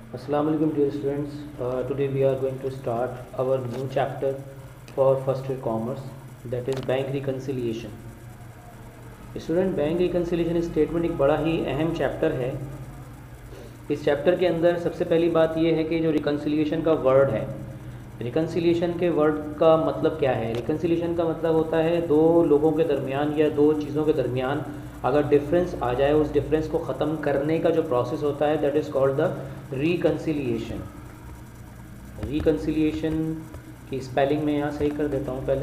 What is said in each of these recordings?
Assalamu alaikum dear students. Today we are going to start our new chapter for first year commerce, that is bank reconciliation. Student, bank reconciliation statement एक बड़ा ही अहम chapter है। इस chapter के अंदर सबसे पहली बात यह है कि जो रिकन्सिलिएशन का वर्ड है, रिकन्सिलिएशन के वर्ड का मतलब क्या है। रिकन्सिलिएशन का मतलब होता है दो लोगों के दरमियान या दो चीज़ों के दरमियान अगर डिफरेंस आ जाए, उस डिफरेंस को ख़त्म करने का जो प्रोसेस होता है, that is called the reconciliation. Reconciliation की स्पेलिंग में यहाँ सही कर देता हूँ पहले।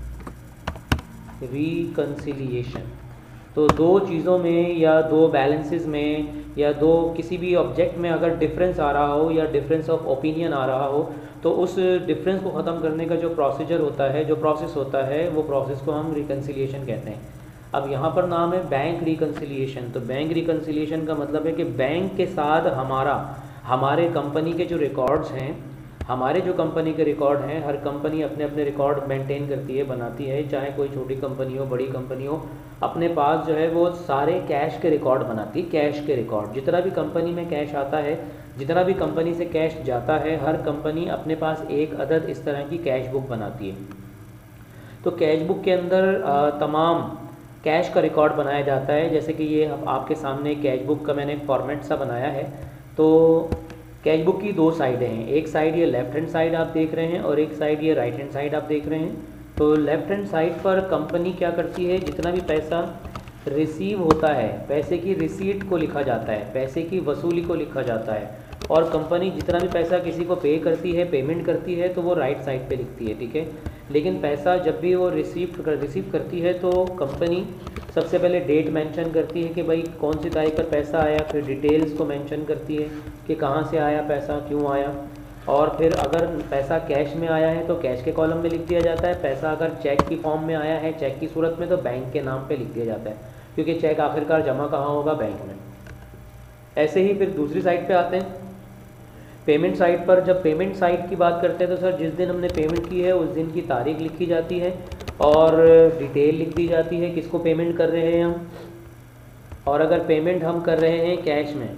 रिकन्सिलिएशन तो दो चीज़ों में या दो बैलेंसेस में या दो किसी भी ऑब्जेक्ट में अगर डिफरेंस आ रहा हो या डिफरेंस ऑफ ओपिनियन आ रहा हो, तो उस डिफरेंस को ख़त्म करने का जो प्रोसीजर होता है, जो प्रोसेस होता है, वो प्रोसेस को हम रिकन्सिलिएशन कहते हैं। अब यहाँ पर नाम है बैंक रिकन्सिलिएशन। तो बैंक रिकन्सिलिएशन का मतलब है कि बैंक के साथ हमारे कंपनी के जो रिकॉर्ड्स हैं, हमारे जो कंपनी के रिकॉर्ड हैं, हर कंपनी अपने अपने रिकॉर्ड मेंटेन करती है, बनाती है, चाहे कोई छोटी कंपनी हो बड़ी कंपनी हो, अपने पास जो है वो सारे कैश के रिकॉर्ड बनाती है। कैश के रिकॉर्ड, जितना भी कंपनी में कैश आता है, जितना भी कंपनी से कैश जाता है, हर कंपनी अपने पास एक अदद इस तरह की कैश बुक बनाती है। तो कैश बुक के अंदर तमाम कैश का रिकॉर्ड बनाया जाता है। जैसे कि ये आपके सामने कैश बुक का मैंने एक फॉर्मेट सा बनाया है। तो कैश बुक की दो साइडें हैं, एक साइड ये लेफ़्ट हैंड साइड आप देख रहे हैं और एक साइड ये राइट हैंड साइड आप देख रहे हैं। तो लेफ़्ट हैंड साइड पर कंपनी क्या करती है, जितना भी पैसा रिसीव होता है, पैसे की रिसीट को लिखा जाता है, पैसे की वसूली को लिखा जाता है। और कंपनी जितना भी पैसा किसी को पे करती है, पेमेंट करती है, तो वो राइट साइड पे लिखती है, ठीक है। लेकिन पैसा जब भी वो रिसीव करती है तो कंपनी सबसे पहले डेट मेंशन करती है कि भाई कौन सी तारीख पर पैसा आया, फिर डिटेल्स को मेंशन करती है कि कहाँ से आया पैसा, क्यों आया। और फिर अगर पैसा कैश में आया है तो कैश के कॉलम में लिख दिया जाता है। पैसा अगर चेक की फॉर्म में आया है, चेक की सूरत में, तो बैंक के नाम पे लिख दिया जाता है, क्योंकि चेक आखिरकार जमा कहाँ होगा, बैंक में। ऐसे ही फिर दूसरी साइड पे आते हैं, पेमेंट साइड पर। जब पेमेंट साइड की बात करते हैं तो सर जिस दिन हमने पेमेंट की है उस दिन की तारीख लिखी जाती है और डिटेल लिख दी जाती है, किसको पेमेंट कर रहे हैं हम। और अगर पेमेंट हम कर रहे हैं कैश में,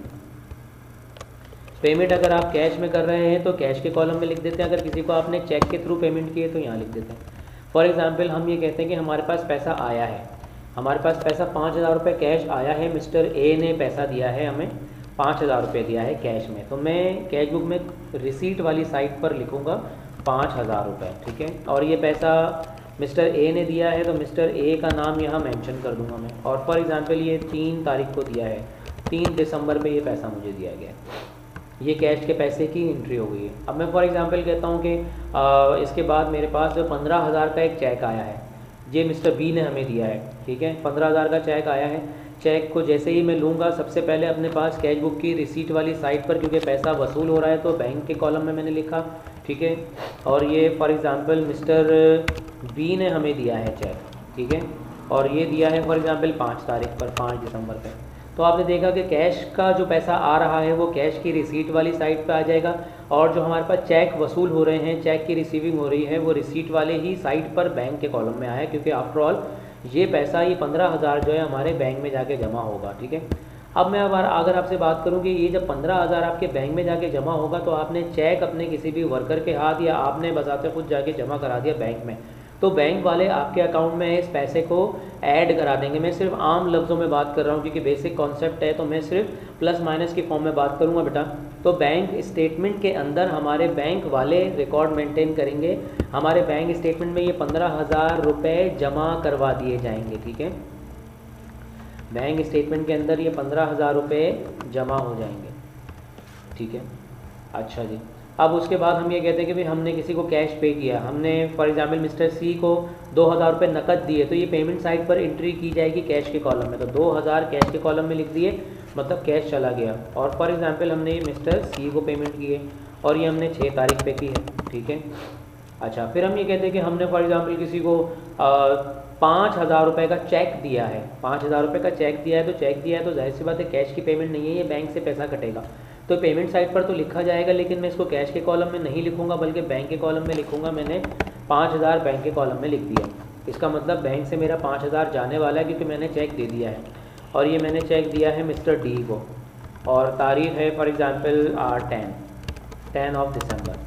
पेमेंट अगर आप कैश में कर रहे हैं तो कैश के कॉलम में लिख देते हैं। अगर किसी को आपने चेक के थ्रू पेमेंट की है तो यहाँ लिख देते हैं। फॉर एग्जांपल हम ये कहते हैं कि हमारे पास पैसा आया है, हमारे पास पैसा 5,000 रुपये कैश आया है, मिस्टर ए ने पैसा दिया है, हमें 5,000 रुपये दिया है कैश में। तो मैं कैश बुक में रिसीट वाली साइड पर लिखूँगा 5,000 रुपये, ठीक है। और ये पैसा मिस्टर ए ने दिया है तो मिस्टर ए का नाम यहाँ मेंशन कर दूंगा मैं। और फॉर एग्जांपल ये 3 तारीख को दिया है, 3 दिसंबर पे ये पैसा मुझे दिया गया है। ये कैश के पैसे की एंट्री हो गई है। अब मैं फॉर एग्जांपल कहता हूँ कि इसके बाद मेरे पास जो 15,000 का एक चेक आया है, ये मिस्टर बी ने हमें दिया है, ठीक है। 15,000 का चेक आया है। चेक को जैसे ही मैं लूँगा, सबसे पहले अपने पास कैश बुक की रिसीट वाली साइड पर, क्योंकि पैसा वसूल हो रहा है तो बैंक के कॉलम में मैंने लिखा, ठीक है। और ये फॉर एग्जांपल मिस्टर बी ने हमें दिया है चेक, ठीक है। और ये दिया है फॉर एग्जांपल 5 तारीख पर, 5 दिसंबर पे। तो आपने देखा कि कैश का जो पैसा आ रहा है वो कैश की रिसीट वाली साइड पे आ जाएगा, और जो हमारे पास चेक वसूल हो रहे हैं, चेक की रिसीविंग हो रही है, वो रिसीट वाले ही साइड पर बैंक के कॉलम में आया है, क्योंकि आफ्टर ऑल ये पैसा, ये 15,000 जो है हमारे बैंक में जाके जमा होगा, ठीक है। अब मैं अगर आपसे बात करूं कि ये जब 15,000 आपके बैंक में जाके जमा होगा, तो आपने चेक अपने किसी भी वर्कर के हाथ या आपने बजाते खुद जाके जमा करा दिया बैंक में, तो बैंक वाले आपके अकाउंट में इस पैसे को ऐड करा देंगे। मैं सिर्फ आम लफ्ज़ों में बात कर रहा हूँ क्योंकि बेसिक कॉन्सेप्ट है, तो मैं सिर्फ प्लस माइनस की फॉर्म में बात करूँगा बेटा। तो बैंक स्टेटमेंट के अंदर हमारे बैंक वाले रिकॉर्ड मेंटेन करेंगे, हमारे बैंक स्टेटमेंट में ये 15,000 रुपये जमा करवा दिए जाएंगे, ठीक है। बैंक स्टेटमेंट के अंदर ये 15,000 रुपये जमा हो जाएंगे, ठीक है। अच्छा जी, अब उसके बाद हम ये कहते हैं कि भाई हमने किसी को कैश पे किया, हमने फॉर एग्जांपल मिस्टर सी को 2,000 रुपये नकद दिए, तो ये पेमेंट साइड पर एंट्री की जाएगी कैश के कॉलम में। तो 2,000 कैश के कॉलम में लिख दिए, मतलब कैश चला गया। और फॉर एग्जांपल हमने ये मिस्टर सी को पेमेंट किए और ये हमने 6 तारीख पे की है, ठीक है। अच्छा, फिर हम ये कहते हैं कि हमने फॉर एग्जांपल किसी को 5,000 रुपये का चेक दिया है, 5,000 रुपये का चेक दिया है। तो चेक दिया है तो जाहिर सी बात है कैश की पेमेंट नहीं है, ये बैंक से पैसा कटेगा, तो पेमेंट साइड पर तो लिखा जाएगा, लेकिन मैं इसको कैश के कॉलम में नहीं लिखूंगा बल्कि बैंक के कॉलम में लिखूंगा। मैंने 5,000 बैंक के कॉलम में लिख दिया, इसका मतलब बैंक से मेरा 5,000 जाने वाला है, क्योंकि मैंने चेक दे दिया है। और ये मैंने चेक दिया है मिस्टर डी को, और तारीख है फॉर एग्जांपल 10 ऑफ दिसंबर।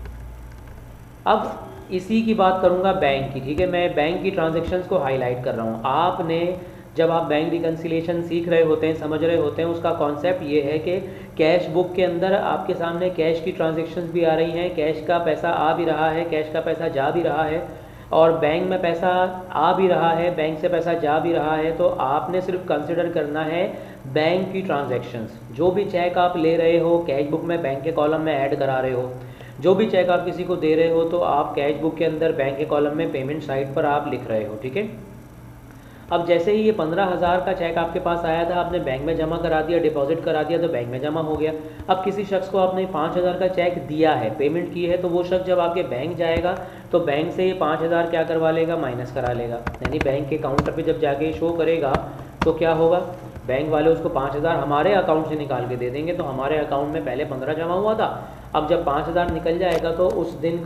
अब इसी की बात करूंगा बैंक की, ठीक है। मैं बैंक की ट्रांजैक्शंस को हाईलाइट कर रहा हूँ। आपने जब आप बैंक रिकन्सिलिएशन सीख रहे होते हैं, समझ रहे होते हैं, उसका कॉन्सेप्ट ये है कि कैश बुक के अंदर आपके सामने कैश की ट्रांजैक्शंस भी आ रही हैं, कैश का पैसा आ भी रहा है, कैश का पैसा जा भी रहा है, और बैंक में पैसा आ भी रहा है, बैंक से पैसा जा भी रहा है। तो आपने सिर्फ कंसिडर करना है बैंक की ट्रांजैक्शंस। जो भी चेक आप ले रहे हो कैश बुक में बैंक के कॉलम में ऐड करा रहे हो, जो भी चेक आप किसी को दे रहे हो तो आप कैश बुक के अंदर बैंक के कॉलम में पेमेंट साइड पर आप लिख रहे हो, ठीक है। अब जैसे ही ये 15,000 का चेक आपके पास आया था, आपने बैंक में जमा करा दिया, डिपॉजिट करा दिया, तो बैंक में जमा हो गया। अब किसी शख्स को आपने 5,000 का चेक दिया है, पेमेंट की है, तो वो शख्स जब आपके बैंक जाएगा तो बैंक से ये 5,000 क्या करवा लेगा, माइनस करा लेगा। यानी बैंक के काउंटर पे जब जाके शो करेगा तो क्या होगा, बैंक वाले उसको 5,000 हमारे अकाउंट से निकाल के दे देंगे। तो हमारे अकाउंट में पहले 15 जमा हुआ था, अब जब 5,000 निकल जाएगा तो उस दिन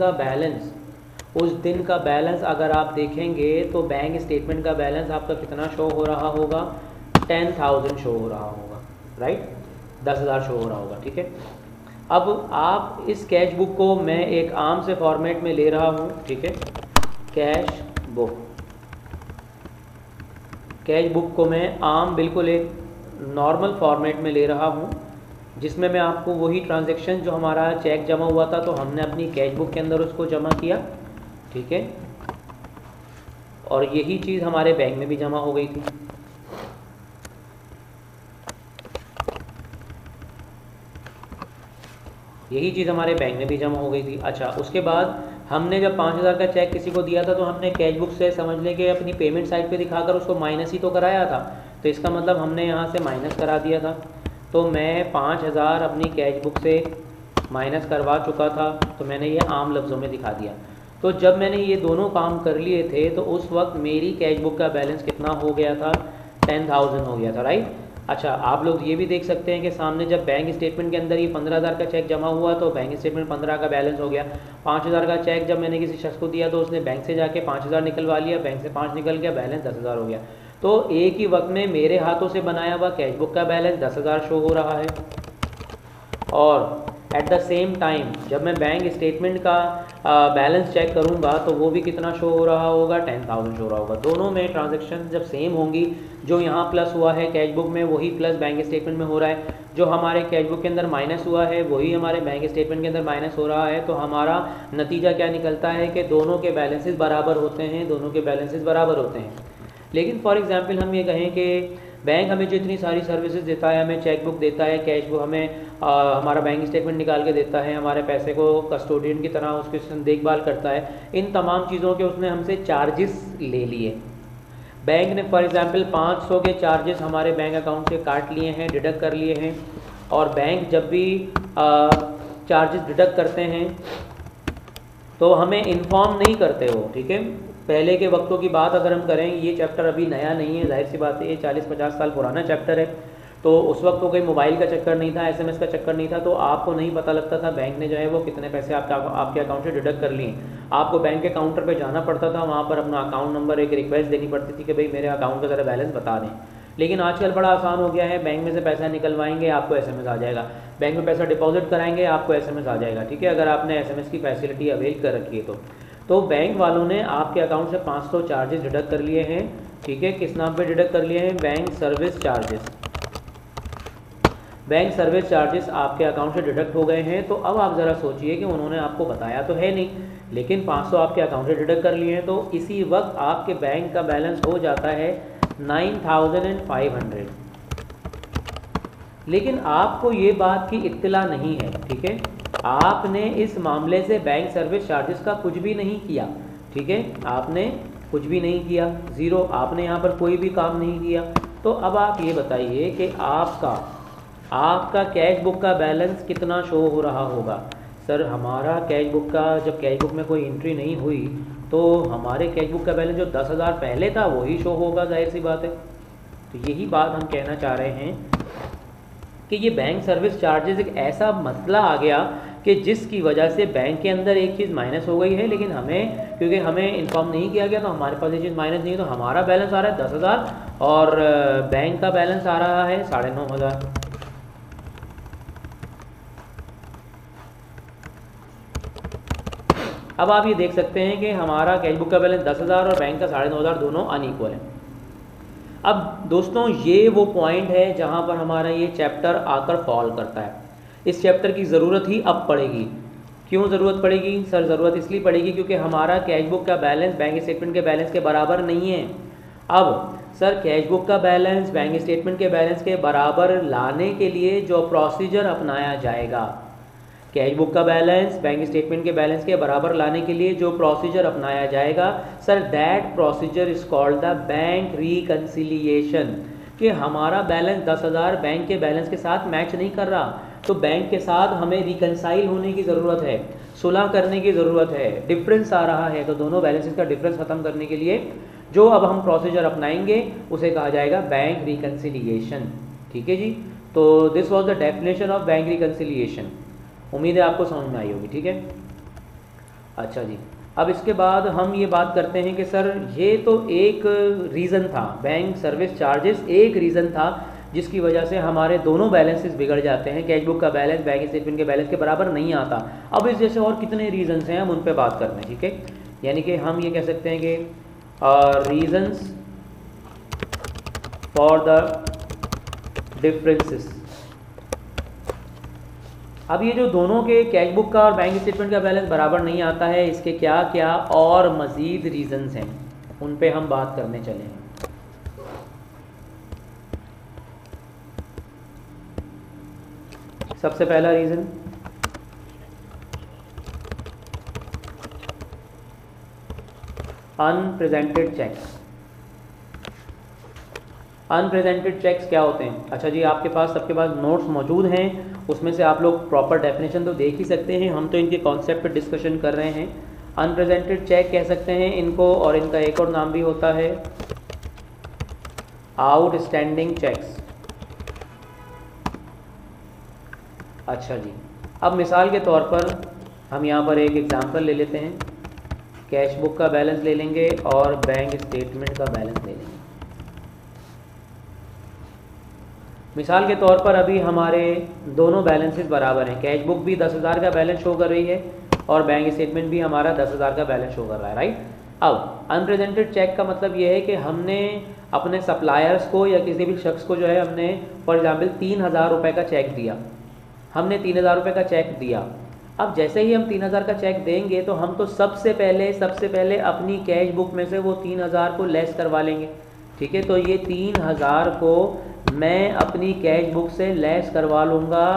का बैलेंस अगर आप देखेंगे तो बैंक स्टेटमेंट का बैलेंस आपका कितना शो हो रहा होगा, 10,000 शो हो रहा होगा, राइट, 10,000 शो हो रहा होगा, ठीक है। अब आप इस कैश बुक को मैं एक आम से फॉर्मेट में ले रहा हूँ, ठीक है। कैश बुक को मैं आम बिल्कुल एक नॉर्मल फॉर्मेट में ले रहा हूँ, जिसमें मैं आपको वही ट्रांजैक्शन जो हमारा चेक जमा हुआ था तो हमने अपनी कैश बुक के अंदर उसको जमा किया, ठीक है, और यही चीज़ हमारे बैंक में भी जमा हो गई थी। अच्छा, उसके बाद हमने जब 5,000 का चेक किसी को दिया था तो हमने कैश बुक से समझ लें कि अपनी पेमेंट साइड पे दिखाकर उसको माइनस ही तो कराया था, तो इसका मतलब हमने यहाँ से माइनस करा दिया था। तो मैं 5,000 अपनी कैश बुक से माइनस करवा चुका था, तो मैंने ये आम लफ्ज़ों में दिखा दिया। तो जब मैंने ये दोनों काम कर लिए थे तो उस वक्त मेरी कैश बुक का बैलेंस कितना हो गया था, 10,000 हो गया था, राइट। अच्छा, आप लोग ये भी देख सकते हैं कि सामने जब बैंक स्टेटमेंट के अंदर ये 15,000 का चेक जमा हुआ तो बैंक स्टेटमेंट 15 का बैलेंस हो गया। 5,000 का चेक जब मैंने किसी शख्स को दिया तो उसने बैंक से जाके 5,000 निकलवा लिया, बैंक से 5 निकल गया, बैलेंस 10,000 हो गया। तो एक ही वक्त में मेरे हाथों से बनाया हुआ कैश बुक का बैलेंस 10,000 शो हो रहा है, और एट द सेम टाइम जब मैं बैंक स्टेटमेंट का बैलेंस चेक करूंगा तो वो भी कितना शो हो रहा होगा, 10,000 शो हो रहा होगा। दोनों में ट्रांजैक्शन जब सेम होंगी, जो यहाँ प्लस हुआ है कैश बुक में वही प्लस बैंक स्टेटमेंट में हो रहा है, जो हमारे कैश बुक के अंदर माइनस हुआ है वही हमारे बैंक स्टेटमेंट के अंदर माइनस हो रहा है, तो हमारा नतीजा क्या निकलता है कि दोनों के बैलेंसेस बराबर होते हैं। लेकिन फॉर एग्जांपल हम ये कहें कि बैंक हमें जितनी सारी सर्विसेज देता है, हमें चेक बुक देता है, कैश बुक हमें हमारा बैंक स्टेटमेंट निकाल के देता है, हमारे पैसे को कस्टोडियन की तरह उसकी देखभाल करता है, इन तमाम चीज़ों के उसने हमसे चार्जेस ले लिए। बैंक ने फॉर एग्जांपल 500 के चार्जेस हमारे बैंक अकाउंट से काट लिए हैं, डिडक्ट कर लिए हैं, और बैंक जब भी चार्जेस डिडक्ट करते हैं तो हमें इन्फॉर्म नहीं करते हो, ठीक है। पहले के वक्तों की बात अगर हम करें, ये चैप्टर अभी नया नहीं है, जाहिर सी बात है, ये 40-50 साल पुराना चैप्टर है। तो उस वक्त तो कोई मोबाइल का चक्कर नहीं था, SMS का चक्कर नहीं था, तो आपको नहीं पता लगता था बैंक ने जो है वो कितने पैसे आपके अकाउंट से डिडक्ट कर लिए। आपको बैंक के काउंटर पे जाना पड़ता था, वहाँ पर अपना अकाउंट नंबर, एक रिक्वेस्ट देनी पड़ती थी कि भाई मेरे अकाउंट का ज़रा बैलेंस बता दें। लेकिन आजकल बड़ा आसान हो गया है, बैंक में से पैसा निकलवाएंगे आपको SMS आ जाएगा, बैंक में पैसा डिपॉजिट कराएंगे आपको SMS आ जाएगा, ठीक है, अगर आपने SMS की फैसिलिटी अवेल कर रखी है तो बैंक वालों ने आपके अकाउंट से 500 चार्जेस डिडक्ट कर लिए हैं, ठीक है। किस नाम पे डिडक्ट कर लिए हैं, बैंक सर्विस चार्जेस आपके अकाउंट से डिडक्ट हो गए हैं। तो अब आप ज़रा सोचिए कि उन्होंने आपको बताया तो है नहीं, लेकिन 500 आपके अकाउंट से डिडक्ट कर लिए हैं, तो इसी वक्त आपके बैंक का बैलेंस हो जाता है 9,500। लेकिन आपको ये बात की इत्तला नहीं है, ठीक है। आपने इस मामले से बैंक सर्विस चार्जेस का कुछ भी नहीं किया, ठीक है, आपने कुछ भी नहीं किया, ज़ीरो, आपने यहाँ पर कोई भी काम नहीं किया। तो अब आप ये बताइए कि आपका कैश बुक का बैलेंस कितना शो हो रहा होगा। सर हमारा कैश बुक का, जब कैश बुक में कोई एंट्री नहीं हुई तो हमारे कैश बुक का बैलेंस जो 10,000 पहले था वही शो होगा, जाहिर सी बात है। तो यही बात हम कहना चाह रहे हैं कि ये बैंक सर्विस चार्जेस एक ऐसा मसला आ गया कि जिसकी वजह से बैंक के अंदर एक चीज़ माइनस हो गई है, लेकिन क्योंकि हमें इन्फॉर्म नहीं किया गया तो हमारे पास ये चीज़ माइनस नहीं है, तो हमारा बैलेंस आ रहा है 10,000 और बैंक का बैलेंस आ रहा है 9,500। अब आप ये देख सकते हैं कि हमारा कैश बुक का बैलेंस 10,000 और बैंक का 9,500 दोनों अनइक्वल है। अब दोस्तों ये वो पॉइंट है जहाँ पर हमारा ये चैप्टर आकर फॉल करता है। इस चैप्टर की ज़रूरत ही अब पड़ेगी। क्यों ज़रूरत पड़ेगी सर? ज़रूरत इसलिए पड़ेगी क्योंकि हमारा कैश बुक का बैलेंस बैंक स्टेटमेंट के बैलेंस के बराबर नहीं है। अब सर कैश बुक का बैलेंस बैंक स्टेटमेंट के बैलेंस के बराबर लाने के लिए जो प्रोसीजर अपनाया जाएगा, कैश बुक का बैलेंस बैंक स्टेटमेंट के बैलेंस के बराबर लाने के लिए जो प्रोसीजर अपनाया जाएगा sir, that procedure is called the bank reconciliation. कि हमारा बैलेंस 10,000 बैंक के बैलेंस के साथ मैच नहीं कर रहा, तो बैंक के साथ हमें रिकन्साइल होने की ज़रूरत है, सुलह करने की ज़रूरत है, डिफरेंस आ रहा है, तो दोनों बैलेंसेस का डिफरेंस ख़त्म करने के लिए जो अब हम प्रोसीजर अपनाएंगे उसे कहा जाएगा बैंक रिकन्सिलिएशन। ठीक है जी, तो this was the definition of bank reconciliation. उम्मीद है आपको समझ में आई होगी। ठीक है, अच्छा जी, अब इसके बाद हम ये बात करते हैं कि सर ये तो एक रीज़न था, बैंक सर्विस चार्जेस एक रीज़न था जिसकी वजह से हमारे दोनों बैलेंसेस बिगड़ जाते हैं, कैश बुक का बैलेंस बैंक स्टेटमेंट के बैलेंस के बराबर नहीं आता। अब इस जैसे और कितने रीजंस हैं हम उन पे बात करते हैं। ठीक है, यानी कि हम ये कह सकते हैं कि रीजंस फॉर द डिफरेंसेस। अब ये जो दोनों के कैश बुक का और बैंक स्टेटमेंट का बैलेंस बराबर नहीं आता है, इसके क्या क्या और मज़ीद रीजंस हैं उन पे हम बात करने चले हैं। सबसे पहला reason unpresented cheques. Unpresented cheques क्या होते हैं? अच्छा जी, आपके पास सबके पास नोट्स मौजूद हैं, उसमें से आप लोग प्रॉपर डेफिनेशन तो देख ही सकते हैं, हम तो इनके कॉन्सेप्ट पर डिस्कशन कर रहे हैं। अनप्रेजेंटेड चेक कह सकते हैं इनको, और इनका एक और नाम भी होता है आउटस्टैंडिंग चेक्स। अच्छा जी, अब मिसाल के तौर पर हम यहाँ पर एक एग्जांपल ले लेते हैं, कैश बुक का बैलेंस ले लेंगे और बैंक स्टेटमेंट का बैलेंस ले लेंगे। मिसाल के तौर पर अभी हमारे दोनों बैलेंसेस बराबर हैं, कैश बुक भी 10,000 का बैलेंस शो कर रही है और बैंक स्टेटमेंट भी हमारा 10,000 का बैलेंस शो कर रहा है, राइट। अब अनप्रेजेंटेड चेक का मतलब ये है कि हमने अपने सप्लायर्स को या किसी भी शख्स को जो है हमने फॉर एग्जाम्पल 3,000 रुपये का चेक दिया, हमने 3,000 रुपये का चेक दिया। अब जैसे ही हम 3,000 का चेक देंगे तो हम तो सबसे पहले अपनी कैश बुक में से वो 3,000 को लेस करवा लेंगे। ठीक है, तो ये 3,000 को मैं अपनी कैश बुक से लेस करवा लूँगा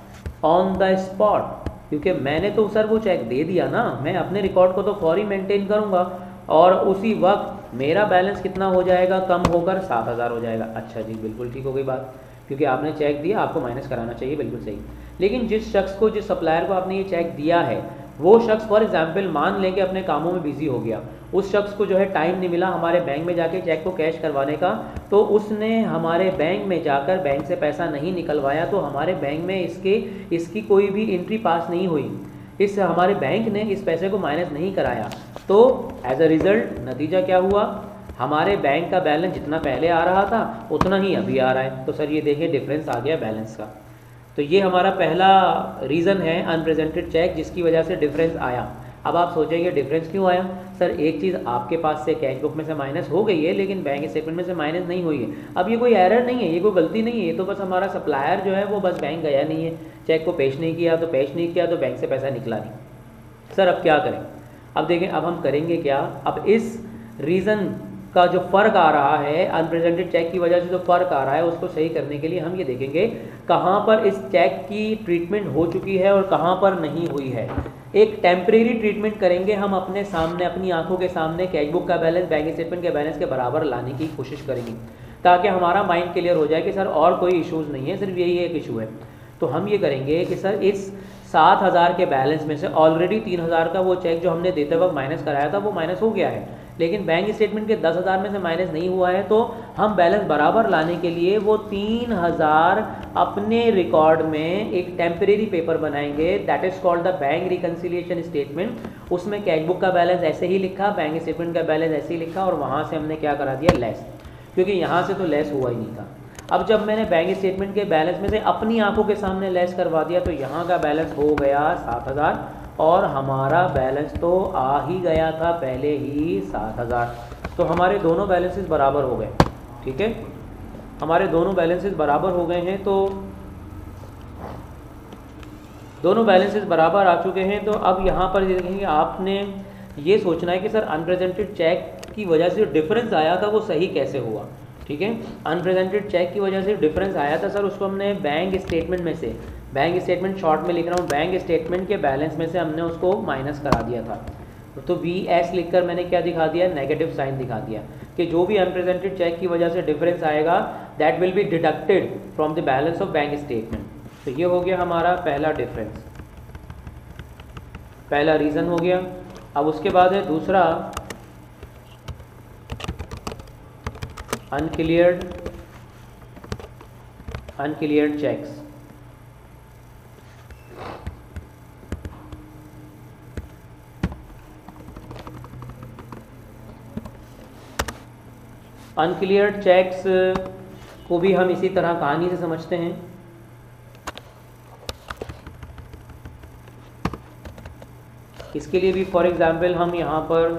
ऑन द स्पॉट, क्योंकि मैंने तो सर वो चेक दे दिया ना, मैं अपने रिकॉर्ड को तो फौरी मेंटेन करूँगा और उसी वक्त मेरा बैलेंस कितना हो जाएगा, कम होकर 7,000 हो जाएगा। अच्छा जी, बिल्कुल ठीक हो गई बात, क्योंकि आपने चेक दिया, आपको माइनस कराना चाहिए, बिल्कुल सही। लेकिन जिस शख्स को, जिस सप्लायर को आपने ये चेक दिया है, वो शख्स फॉर एग्जांपल मान लें कि अपने कामों में बिजी हो गया, उस शख्स को जो है टाइम नहीं मिला हमारे बैंक में जाके चेक को कैश करवाने का, तो उसने हमारे बैंक में जाकर बैंक से पैसा नहीं निकलवाया, तो हमारे बैंक में इसकी कोई भी एंट्री पास नहीं हुई, इस हमारे बैंक ने इस पैसे को माइनस नहीं कराया। तो एज अ रिज़ल्ट नतीजा क्या हुआ, हमारे बैंक का बैलेंस जितना पहले आ रहा था उतना ही अभी आ रहा है। तो सर ये देखिए डिफरेंस आ गया बैलेंस का। तो ये हमारा पहला रीज़न है अनप्रेजेंटेड चेक, जिसकी वजह से डिफरेंस आया। अब आप सोचेंगे डिफरेंस क्यों आया सर? एक चीज़ आपके पास से कैश बुक में से माइनस हो गई है, लेकिन बैंक स्टेटमेंट में से माइनस नहीं हुई है। अब ये कोई एरर नहीं है, ये कोई गलती नहीं है, ये तो बस हमारा सप्लायर जो है वो बस बैंक गया नहीं है, चेक को पेश नहीं किया, तो पेश नहीं किया तो बैंक से पैसा निकला नहीं। सर अब क्या करें? अब देखें, अब हम करेंगे क्या, अब इस रीज़न का जो फ़र्क आ रहा है, अनप्रेजेंटेड चेक की वजह से जो फ़र्क आ रहा है, उसको सही करने के लिए हम ये देखेंगे कहाँ पर इस चेक की ट्रीटमेंट हो चुकी है और कहाँ पर नहीं हुई है। एक टेम्परेरी ट्रीटमेंट करेंगे हम अपने सामने, अपनी आंखों के सामने कैश बुक का बैलेंस बैंक स्टेटमेंट के बैलेंस के बराबर लाने की कोशिश करेंगे, ताकि हमारा माइंड क्लियर हो जाए कि सर और कोई इशूज़ नहीं है, सिर्फ यही एक इशू है। तो हम ये करेंगे कि सर इस 7,000 के बैलेंस में से ऑलरेडी 3,000 का वो चेक जो हमने देते वक्त माइनस कराया था वो माइनस हो गया है, लेकिन बैंक स्टेटमेंट के 10,000 में से माइनस नहीं हुआ है। तो हम बैलेंस बराबर लाने के लिए वो 3,000 अपने रिकॉर्ड में एक टेम्परेरी पेपर बनाएंगे, that is called the bank reconciliation statement. उसमें कैश बुक का बैलेंस ऐसे ही लिखा, बैंक स्टेटमेंट का बैलेंस ऐसे ही लिखा, और वहाँ से हमने क्या करा दिया, लेस, क्योंकि यहाँ से तो लेस हुआ ही नहीं था। अब जब मैंने बैंक स्टेटमेंट के बैलेंस में से अपनी आंखों के सामने लेस करवा दिया, तो यहाँ का बैलेंस हो गया 7,000 और हमारा बैलेंस तो आ ही गया था पहले ही 7,000। तो हमारे दोनों बैलेंसेस बराबर हो गए, ठीक है, हमारे दोनों बैलेंसेस बराबर हो गए हैं। तो दोनों बैलेंसेस बराबर आ चुके हैं। तो अब यहाँ पर देखेंगे आपने ये सोचना है कि सर अनप्रेजेंटेड चेक की वजह से जो डिफरेंस आया था वो सही कैसे हुआ, ठीक है। अनप्रेजेंटेड चेक की वजह से डिफरेंस आया था सर, उसको हमने बैंक स्टेटमेंट में से, बैंक स्टेटमेंट शॉर्ट में लिख रहा हूँ, बैंक स्टेटमेंट के बैलेंस में से हमने उसको माइनस करा दिया था। तो VS लिखकर मैंने क्या दिखा दिया, नेगेटिव साइन दिखा दिया कि जो भी अनप्रेजेंटेड चेक की वजह से डिफरेंस आएगा that will be deducted from the balance of bank statement. तो ये हो गया हमारा पहला डिफरेंस, पहला रीज़न हो गया। अब उसके बाद है दूसरा, अनक्लियर्ड चेक्स। अनक्लियर्ड चेक्स को भी हम इसी तरह कहानी से समझते हैं। इसके लिए भी फॉर एग्जांपल हम यहाँ पर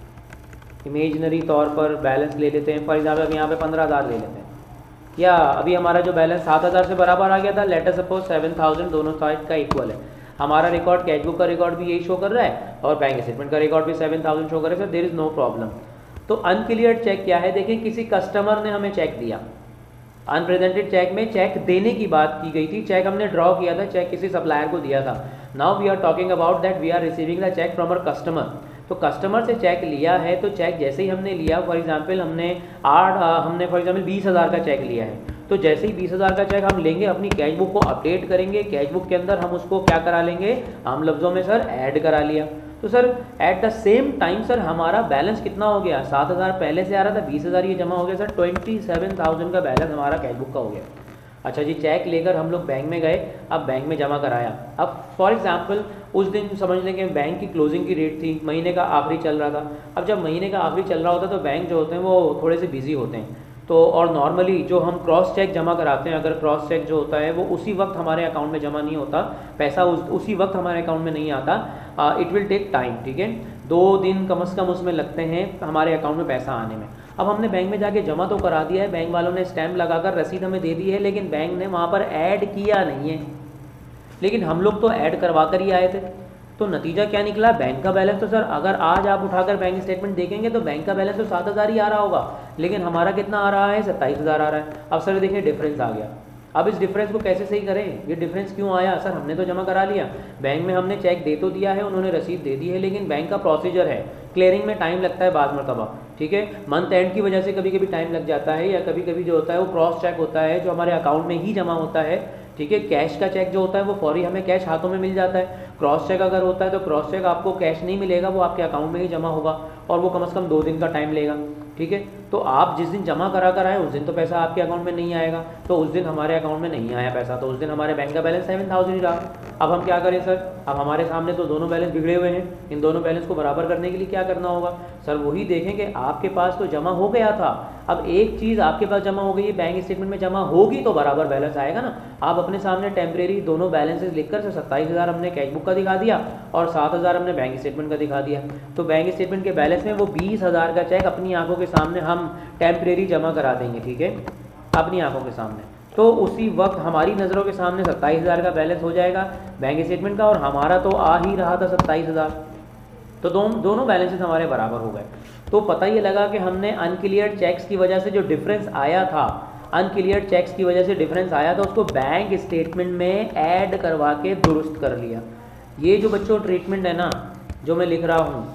इमेजिनरी तौर पर बैलेंस ले लेते हैं। फॉर एग्जांपल अब यहाँ पे 15,000 ले लेते हैं, या अभी हमारा जो बैलेंस 7,000 से बराबर आ गया था, लेट अस सपोज 7,000 दोनों साइड का इक्वल है। हमारा रिकॉर्ड, कैश बुक का रिकॉर्ड भी यही शो कर रहा है और बैंक स्टेटमेंट का रिकॉर्ड भी 7,000 शो कर रहा है, sir there is no problem. तो अनक्लियर्ड चेक क्या है, देखिए किसी कस्टमर ने हमें चेक दिया, अनप्रेजेंटेड चेक में चेक देने की बात की गई थी, चेक हमने ड्रॉ किया था, चेक किसी सप्लायर को दिया था। Now we are talking about that we are receiving the cheque from our customer. तो कस्टमर से चेक लिया है, तो चेक जैसे ही हमने लिया, फॉर एग्जांपल हमने फॉर एग्जांपल 20,000 का चेक लिया है, तो जैसे ही 20,000 का चेक हम लेंगे, अपनी कैश बुक को अपडेट करेंगे, कैश बुक के अंदर हम उसको क्या करा लेंगे, आम लफ्ज़ों में सर ऐड करा लिया। तो sir at the same time sir हमारा बैलेंस कितना हो गया, 7,000 पहले से आ रहा था, 20,000 ये जमा हो गया, सर 27,000 का बैलेंस हमारा कैश बुक का हो गया। अच्छा जी, चेक लेकर हम लोग बैंक में गए, अब बैंक में जमा कराया। अब फॉर एग्जांपल उस दिन समझ लें कि बैंक की क्लोजिंग की डेट थी, महीने का आखिरी चल रहा था। अब जब महीने का आखिरी चल रहा होता है तो बैंक जो होते हैं वो थोड़े से बिजी होते हैं। तो और नॉर्मली जो हम क्रॉस चेक जमा कराते हैं, अगर क्रॉस चेक जो होता है वो उसी वक्त हमारे अकाउंट में जमा नहीं होता, पैसा उसी वक्त हमारे अकाउंट में नहीं आता, इट विल टेक टाइम, ठीक है, 2 दिन कम से कम उसमें लगते हैं हमारे अकाउंट में पैसा आने में। अब हमने बैंक में जाके जमा तो करा दिया है, बैंक वालों ने स्टैम्प लगाकर रसीद हमें दे दी है, लेकिन बैंक ने वहाँ पर ऐड किया नहीं है, लेकिन हम लोग तो ऐड करवा कर ही आए थे। तो नतीजा क्या निकला, बैंक का बैलेंस तो सर अगर आज आप उठाकर बैंक स्टेटमेंट देखेंगे तो बैंक का बैलेंस तो 7,000 ही आ रहा होगा, लेकिन हमारा कितना आ रहा है, 27,000 आ रहा है। अब सर देखिए डिफरेंस आ गया। अब इस डिफरेंस को कैसे सही करें, ये डिफरेंस क्यों आया, सर हमने तो जमा करा लिया, बैंक में हमने चेक दे तो दिया है, उन्होंने रसीद दे दी है, लेकिन बैंक का प्रोसीजर है, क्लियरिंग में टाइम लगता है बाद मरतबा, ठीक है, मंथ एंड की वजह से कभी कभी टाइम लग जाता है, या कभी कभी जो होता है वो क्रॉस चेक होता है जो हमारे अकाउंट में ही जमा होता है, ठीक है। कैश का चेक जो होता है वो फौरी हमें कैश हाथों में मिल जाता है, क्रॉस चेक अगर होता है तो क्रॉस चेक आपको कैश नहीं मिलेगा, वो आपके अकाउंट में ही जमा होगा और वो कम से कम 2 दिन का टाइम लेगा, ठीक है। तो आप जिस दिन जमा करा कर आए उस दिन तो पैसा आपके अकाउंट में नहीं आएगा, तो उस दिन हमारे अकाउंट में नहीं आया पैसा, तो उस दिन हमारे बैंक का बैलेंस 7,000 ही रहा। अब हम क्या करें सर, अब हमारे सामने तो दोनों बैलेंस बिगड़े हुए हैं, इन दोनों बैलेंस को बराबर करने के लिए क्या करना होगा सर, वही देखें कि आपके पास तो जमा हो गया था, अब एक चीज़ आपके पास जमा हो गई है, बैंक स्टेटमेंट में जमा होगी तो बराबर बैलेंस आएगा ना। आप अपने सामने टेम्परेरी दोनों बैलेंसेस लिखकर 27,000 हमने कैश बुक का दिखा दिया और 7,000 हमने बैंक स्टेटमेंट का दिखा दिया, तो बैंक स्टेटमेंट के बैलेंस में वो 20,000 का चेक अपनी आंखों के सामने हम टेम्परेरी जमा करा देंगे, ठीक है, अपनी आंखों के सामने। तो उसी वक्त हमारी नज़रों के सामने 27,000 का बैलेंस हो जाएगा बैंक स्टेटमेंट का, और हमारा तो आ ही रहा था 27,000, तो दोनों बैलेंसेस हमारे बराबर हो गए। तो पता ये लगा कि हमने अनक्लियर्ड चेक्स की वजह से जो डिफरेंस आया था, अनक्लियर्ड चेक्स की वजह से डिफरेंस आया था, उसको बैंक स्टेटमेंट में ऐड करवा के दुरुस्त कर लिया। ये जो बच्चों ट्रीटमेंट है ना जो मैं लिख रहा हूँ,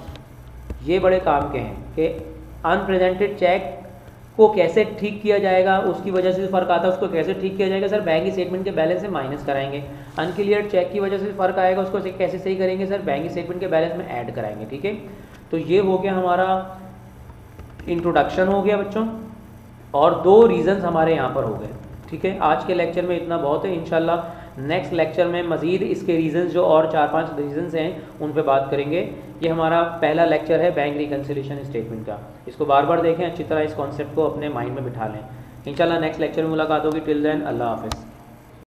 ये बड़े काम के हैं कि अनप्रेजेंटेड चेक को कैसे ठीक किया जाएगा, उसकी वजह से फ़र्क आता है, उसको कैसे ठीक किया जाएगा सर, बैंक स्टेटमेंट के बैलेंस से माइनस कराएंगे। अनक्लियर्ड चेक की वजह से फ़र्क आएगा, उसको कैसे सही करेंगे सर, बैंक स्टेटमेंट के बैलेंस में ऐड कराएंगे, ठीक है। तो ये हो गया हमारा इंट्रोडक्शन हो गया बच्चों, और 2 रीज़न्स हमारे यहाँ पर हो गए, ठीक है। आज के लेक्चर में इतना बहुत है, इंशाल्लाह नेक्स्ट लेक्चर में मज़ीद इसके रीज़न्स जो और 4-5 रीज़न्स हैं उन पे बात करेंगे। ये हमारा पहला लेक्चर है बैंक रिकन्सिलिएशन स्टेटमेंट का, इसको बार बार देखें, अच्छी तरह इस कॉन्सेप्ट को अपने माइंड में बिठा लें। इंशाल्लाह नेक्स्ट लेक्चर में मुलाकात होगी, टिल देन अल्लाह हाफ़िज़।